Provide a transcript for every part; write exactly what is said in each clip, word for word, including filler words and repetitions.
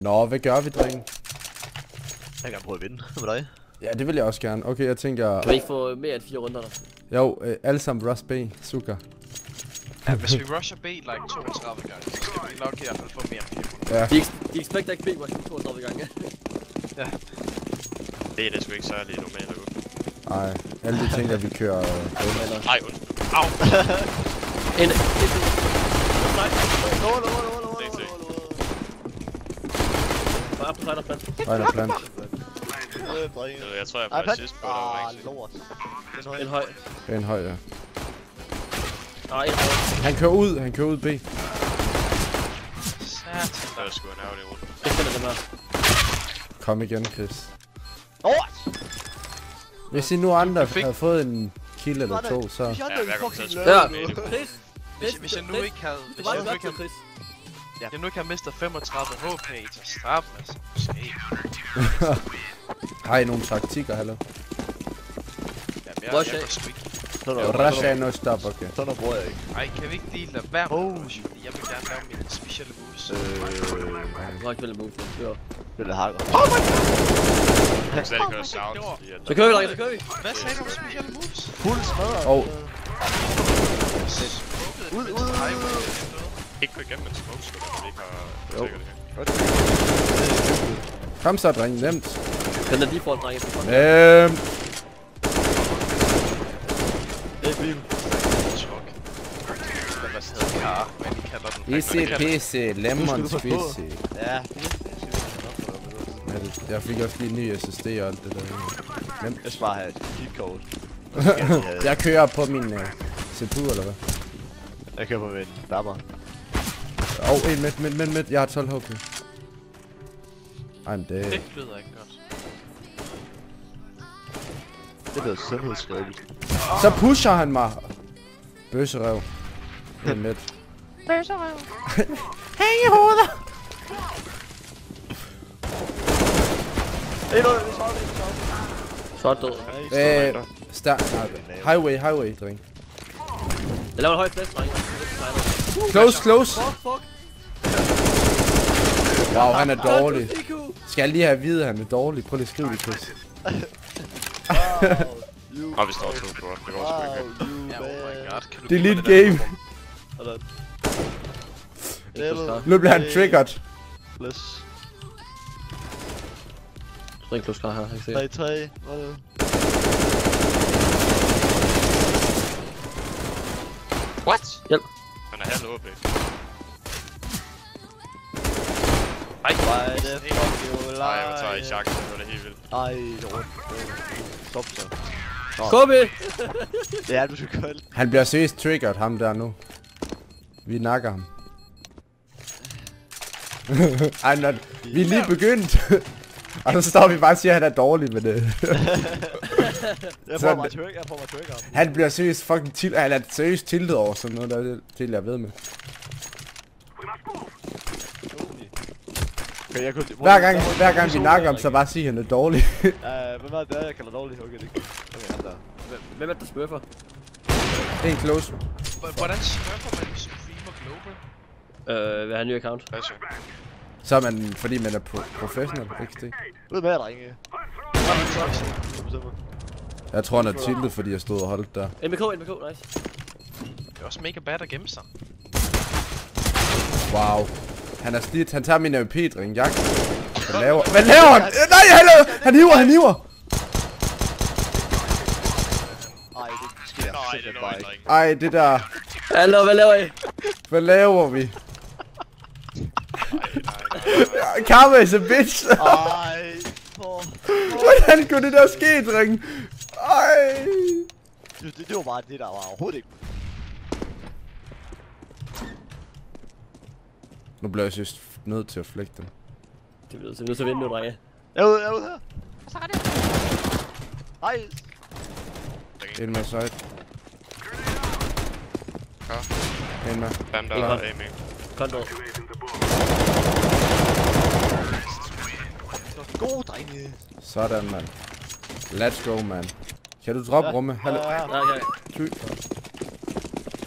Nå, hvad gør vi, dreng? Jeg kan prøve at vinde med dig. Ja, det vil jeg også gerne. Okay, jeg tænker... Kan vi ikke få mere end fire runder der? Jo, øh, alle sammen rush B. Sukker. Ja, hvis vi rusher B like toogtredive gange, så skal vi nok i hvert fald få mere end fire runder. Ja. De, de expecter ikke B rush toogtredive gange. Ja. Det er det sgu ikke særlig normalt at gå. Ej, alle de tænker, vi kører... Øh, Ej, undskyld. Au! En... Nej, nå, nå, nå, nå, nå, Bare op på sejlerplads. Rejner plant. Jeg tror, jeg er på sidst på Ah, lort. En høj. En høj, ja. Nej, en høj. Han kører ud, han kører ud B. Sat. Der er sgu en ærgerlig runde. Jeg finder dem her. Kom igen, Chris. Lort! Hvis I nu andre havde fået en kill eller to, så... Ja, jeg kommer til at spille Ja. med det. Chris! Hvis, hvis jeg nu ikke havde... Det Hvis var jeg det nu godt ikke til havde... Chris. Jeg nu ikke havde mistet femogtredive H P til straffen, altså. Måske. Har I nogle taktikker, hallo? Jamen, jeg, Rush jeg A. går sgu ikke. Rush er no stop, okay. Sådan noget bruger jeg ikke. Ej, kan vi ikke lige lade være med Oh. rush? Fordi jeg vil gerne lave mine specielle moves. Øh... Du har ikke vel move. Ja. Det er hakker. Jeg kan slet ikke høre sound, fordi at... Så kører vi, drenge, så kører vi. Hvad sagde du om specielle moves? Fuld smadret. Og Ud, ud, ud. Ikke gå igennem en smoke, så vi ikke har... Jo. Sikkert det her. kom så, dreng, nemt. Den er default, drenge. Nemt. Det er fint. Chok. Den var stadig kar, men I kalder den... Easy peasy, lemon squeezy. Ja. Ja, det- Jeg fik også lige en ny S S D og alt det der. Nemt. Jeg skal bare have et cheat-code. Jeg kører på min uh, C P U, eller hvad? Jeg kører på min dapper. Og en midt, midt, midt, midt. Jeg har tolv H P. I'm dead. Det lyder ikke godt. Det lyder sundhedsskadeligt. Så pusher han mig. Bøsserøv. En midt. Bøsserøv. Hæng i hovedet. Hey, noget, det er sådan, det er sådan. Short død. Øh, stærk. Highway, highway, dreng. Jeg laver en høj plads, drenge. Close, close. Fuck, fuck. Wow, han er dårlig. Skal jeg lige have at vide, at han er dårlig? Prøv lige at skrive det, Chris. Og vi står to på, det går sgu ikke. Ja, oh my god. Kan du Delete give mig game. den Sådan. Nu bliver han triggered. Plus. Jeg tror ikke, du skal her. Jeg kan se. tre tre. Hvad er det? What? Hjælp. Han er halv O P. Ej, Why the fuck you lie? Nej, jeg tager i chancen, det var det helt vildt. Ej, det er rundt. Stop så. Kobe! Ja, du skal gøre det. Han bliver seriøst triggered, ham der nu. Vi nakker ham. Ej, når, vi er lige begyndt. Og så står vi bare og siger, at han er dårlig med det. Jeg får mig trigger, jeg får mig trigger. Han bliver seriøst fucking til, han er seriøst tiltet over sådan noget, der er det til jeg ved med. Okay, jeg kunne... Hver gang, hver gang vi nakker ham, så bare sige, at han er dårlig. Øh, hvem er det, jeg kalder dårlig? Okay, det okay, han der. Hvem er det, der smurfer? En close. hvordan smurfer man Stream og Global? Øh, vil have en ny account? Hvad så? Så er man, fordi man er pro professional, ikke det? Ud med, drenge. Jeg tror, han er tiltet, fordi jeg stod og holdt der. N B K, N B K, nice. Det er også mega bad at gemme sig. Wow. Han er slidt. Han tager min A W P-drink. Jeg... Hvad laver... Hvad laver han? Øh, Nej, han laver... Han hiver, han hiver! Ej, det sker Nej, det er simpelthen bare noget, ikke. dreng. Ej, det der... Hallo, hvad laver I? Hvad laver vi? Nej, nej, nej. Karma is a bitch! Ej, for... Hvordan kunne det der ske, dreng? Ej! Det, det, det var bare det, der var overhovedet ikke. Nu bliver jeg synes nødt til at flække dem. Det bliver så nødt til at vinde nu, drenge. Jeg er ude, jeg er ude her. Så er det. Ej. En med side. Ja. En med. Bam, der Ikke er godt. aiming. Konto. God, drenge. Sådan, mand. Let's go, man. Kan du droppe rummet? Hallo? Ja, ja. Ja, okay. Ty.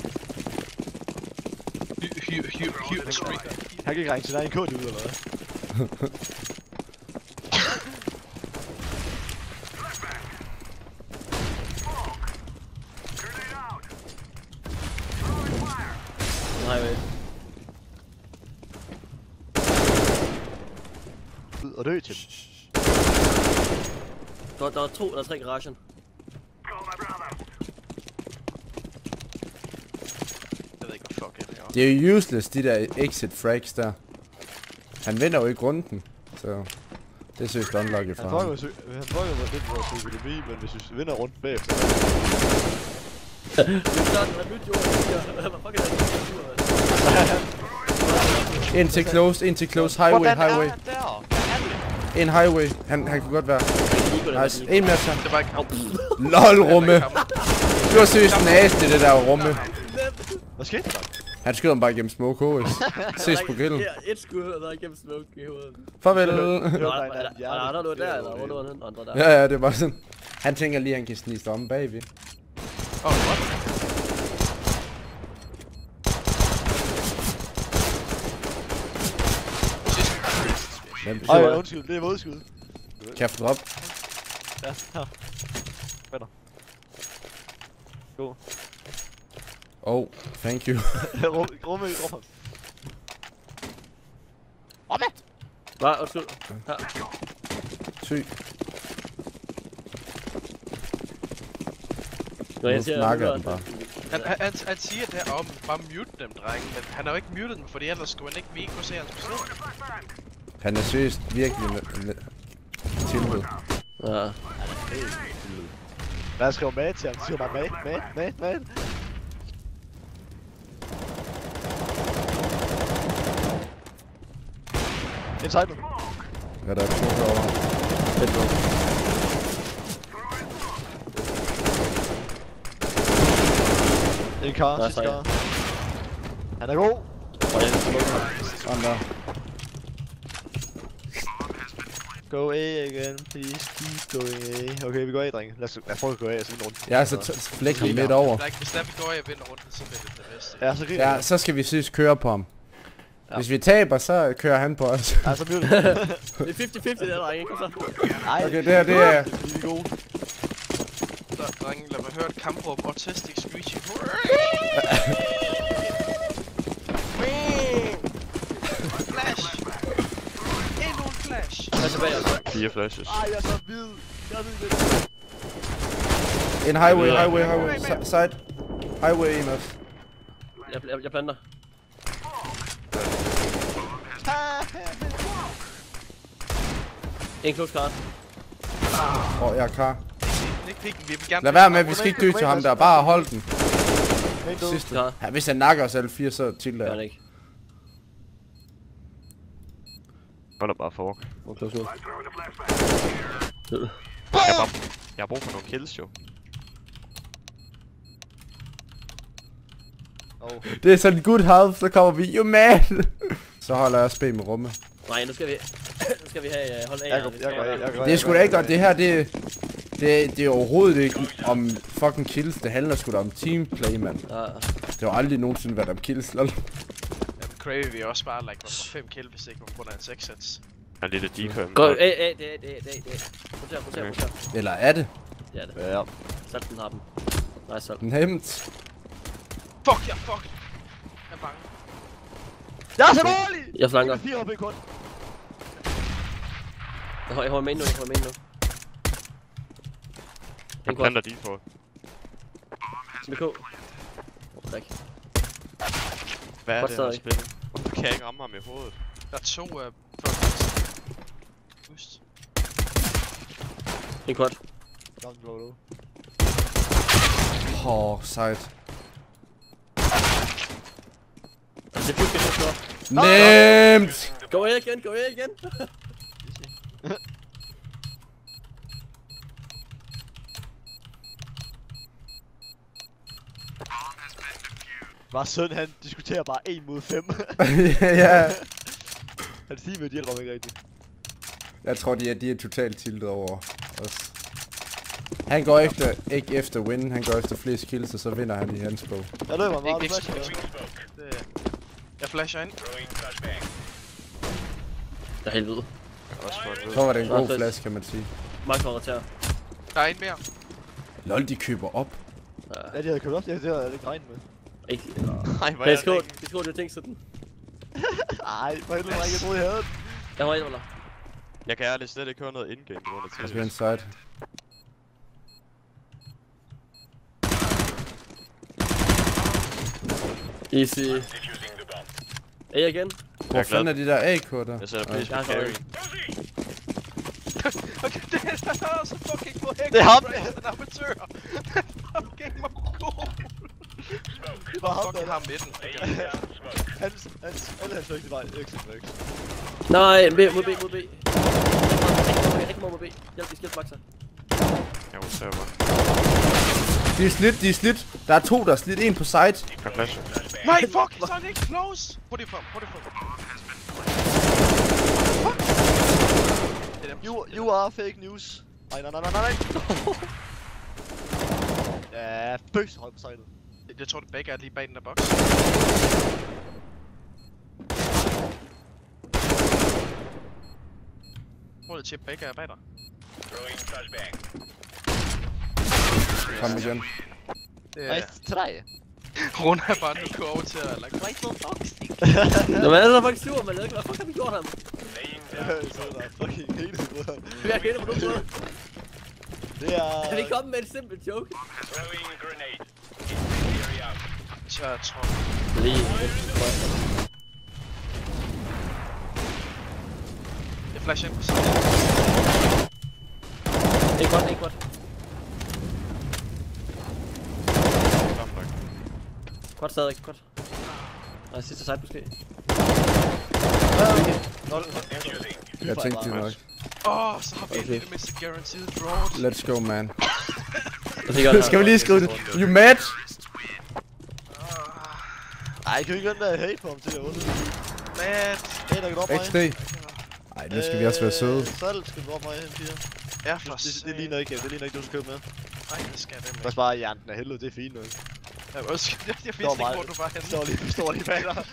Hy, hy, hy, hy, streak. Han kan ikke ringe til dig en kode ud, eller hvad? Nej, vel. Ud og dø til. Der, der er to eller tre garagen. Jeg ved ikke, hvad fuck er det her. Det er jo useless, de der exit frags der. Han vinder jo ikke runden, så det synes jeg unlucky fra ham. Han får jo lidt vores økonomi, men hvis vi vinder rundt bagefter. Det er klart, han er nyt jo. Hvad fuck er det? Ind til close, ind til close, highway, Hvordan er highway. han der? Hvad er det? En highway, han, han kan godt være. Nice, en mere så. Det var ikke ham. LOL, Rumme. Du har seriøst næste det der Rumme. Hvad skete der? Han skyder ham bare igennem smoke H S. Ses på grillen. Ja, et skud, og der er igennem smoke i hovedet. Farvel. Er der noget der, eller hvor var den andre der? Ja, ja, det er bare sådan. Han tænker lige, at han kan snige sig om bagved. Åh, what? Nemt. Ej, undskyld, det er vådskud. Kan jeg få drop? Ja, her. Fætter. Go. Oh, thank you. Rumme, rumme, rumme. Rumme! Nej, undskyld. Her. Syg. Nå, jeg Nu siger, snakker jeg den bare. Han, han, han, han siger det her om, bare mute dem, drenge, men han har jo ikke muted dem, fordi ellers skulle han ikke, vi ikke kunne se hans besked. Han er seriøst virkelig tilbud. Ja. Hvad skriver mad til ham? Siger bare mad, mad, mad, mad. Inside nu. Ja, der er to derovre. Fedt nok. En kar, Nej, sidste sej. kar. Han er god. Og jeg smukker. Sådan der. Go A again, please keep going A. Okay, vi går A, drenge. Lad os, lad os prøve at gå A og så vinde rundt. Jeg er så flæk ham midt over. Like, hvis der vi går, jeg vinder rundt, så bliver det det bedste. Ja, så griner Ja, så skal vi synes køre på ham. Hvis vi taber, så kører han på os. Ja, så bliver det. Det er halvtreds halvtreds der, drenge. Kom så. Ej, Okay, det her, det er... vi er gode. Så, drenge, lad mig høre et kampråb. Autistic screeching. Flash! Endnu en flash! Jeg er tilbage, altså. Fire flashes. Ej, jeg er så hvid. Jeg er hvid lidt. En highway, highway, highway. Si- Side. Highway en også. Jeg, jeg, jeg planter. En close card. Åh, oh, jeg er klar. Ikke pikken, vi vil gerne... Lad være med, vi skal ikke dø til ham der. Bare hold den. Helt død. Sidste. Ja. Ja, hvis han nakker os alle fire, så tilter Gør han jeg. ikke. Hold da bare fork. Hvor er close nu? Jeg har, bare, jeg har brug for nogle kills jo. Oh. Det er sådan good health, så kommer vi. You mad! Så holder jeg spil med Rumme. Nej, nu skal vi... nu skal vi have uh, hold af. Jeg går, jeg går, jeg går, jeg går. Det er sgu da ikke godt. Det her, det... Det, det er overhovedet ikke om fucking kills. Det handler sgu da om teamplay, mand. Ja. Det har aldrig nogensinde været om kills, lol. Jamen, Cravey vil også bare like, for fem kill, hvis ikke på grund af en seks hits. Han er lidt af decoy. Gå, æh, æh, det er, det er, det er, det er. Roter, roter, roter. Eller er det? Det er det. Ja. Sat den har dem. Nice, sat. Nemt. Fuck, jeg fuck! Jeg er bange. Jeg er så dårlig! Jeg flanker. fire H P kun. Jeg har, jeg har main nu, jeg har main nu. Han En kort. planter default. B K. Åh, tak. Hvad er Godt det her stadig. spil? Hvorfor kan jeg ikke ramme ham i hovedet? Der er to uh, fuck. Boost. En kort. Down roll. Åh, oh, sejt. Det er fuldstændig slået. Nemt! Gå her igen, gå her igen. Bare søn, han diskuterer bare en mod fem. Ja. Han siger med, de hjælper mig ikke rigtigt. Jeg tror, de er, de er totalt tiltet over os. Han går efter, ikke efter win, han går efter flest kills, og så vinder han i hans bog. Jeg løber meget, Ikke, du ikke flasher. Det, jeg flasher ind. er helt vildt. Også godt. Så var det en god Nå, flaske, kan man sige. Max var til. Der er en mere. Lol, de køber op. Ja, de havde købt op, det havde jeg ikke regnet med. Ikke. Nej, hvor er Jeg jeg skriver, ringe. jeg skriver, du tænkte sådan. Ej, for helvede, jeg troede, jeg havde den. Jeg var en eller. Jeg kan ærligt slet ikke høre noget indgame på grund af Jeg skal T V. inside. Easy. A igen. Hvor fanden er de der A K'er der? Jeg sætter Nå. pris på Jeg har carry. Okay, det er så fucking på hækken. Det er ham. Den amatør. Fucking mongol. Det var ham, Fucking der ham midten. Hans, hans, alle hans vægte var exit væk. Nej, B, mod B, mod B. Ikke mod B. Hjælp, de skal Maxa. Jeg må tage mig. De er slidt, de er slidt. Der er to, der er slidt. En på side. Kan flash. Nej, fuck, så er det ikke close. Put it from, put it from. Det er dem. You, you are fake news. Nej, nej, nej, nej, nej. Ja, bøs højt på sejlet. Jeg- Jeg tror, det begge er lige bag den der boks. Prøv at tjekke, begge er bag dig. Kom igen. Det er... Nice træ. Rune er bare nu går over til at like, right to boxing. Nå, men er der faktisk sur, man. Hvad fuck har vi gjort ham? Så er der fucking hele tiden. Jeg kender på nogen måde. Det er... Kan vi komme med en simpel joke? Så jeg tror... Lige. Jeg flasher ind på siden. Ikke godt, ikke godt. Godt stadig, godt. Nej, sidste side måske. Jeg tænkte det nok. Åh, oh, så har vi en lille mister guaranteed fraud. Let's go, man. Skal vi lige skrive det? You mad? Ej, kan vi ikke vente med at hate på ham til at runde? Matt. Hey, der kan droppe mig. X D. Ej, nu skal vi også være søde. Salg skal droppe mig, M fire. Ja, for Det, det, det ligner ikke, det ligner ikke, du skal købe med. Nej, det skal det Du med. kan bare hjernen af helvede, det er fint nok. Jeg, også, jeg, jeg vidste Står ikke, meget- hvor du var henne. Står lige, står lige bag dig.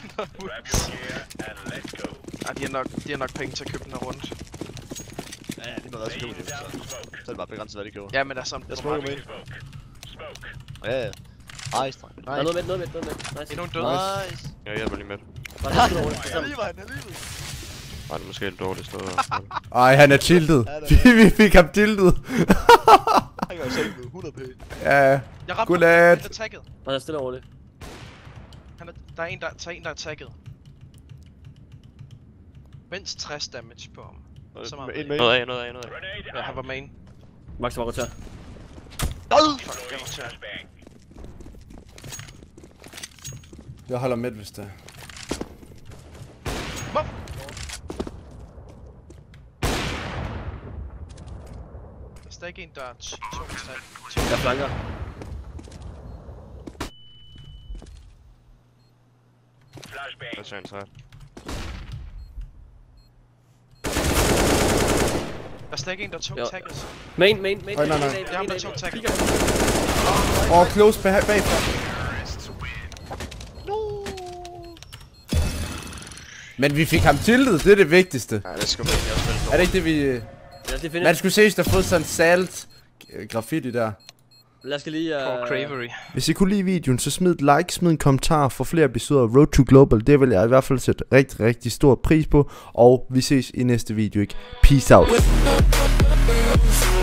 Ej, de har nok, de har nok penge til at købe den her rundt. Ja, ja, det må også købe det, så. Så er det bare begrænset, hvad de køber. Ja, men der er sådan... Jeg smukker med. Ja, ja. Nice, dreng. Der er noget med, noget med, noget med. Nice. Endnu en død. Nice. Jeg hjælper lige med. Bare tak, Lone. Jeg lige var han alligevel. Nej, det er måske et dårligt sted. Ej, han er tiltet. Vi fik ham tiltet. Han kan jo selv med hundrede p. Ja, Jeg ramte godnat. Han er tagget. Bare stille og roligt. Han er, der er en, der, der er en, der er tagget. Mindst tres damage på ham. Så meget. En main. Noget af, noget af, noget af. Ja, han var main. Max var rotær. Fuck, jeg var tør. Jeg holder midt, hvis det er. Mop! Der er stadig en, der er to, tre. Jeg flanker. Jeg ser en side. Der er stadig en, der er to Jo. tagget. Main, main, main. Øj, nej, nej. main, Det er ham, der main, tog main. tagget. Kigger. Åh, oh, close bag bagfra. Men vi fik ham tiltet, det er det vigtigste. Nej, det skal man ikke også spille Er det ikke det, vi... Ja, det finder. Man skulle ses, der har fået sådan salt øh, graffiti der. Lad os lige... For Uh... Cravery. Hvis I kunne lide videoen, så smid et like, smid en kommentar for flere episoder af Road to Global. Det vil jeg i hvert fald sætte rigtig, rigtig stor pris på. Og vi ses i næste video, ikke? Peace out.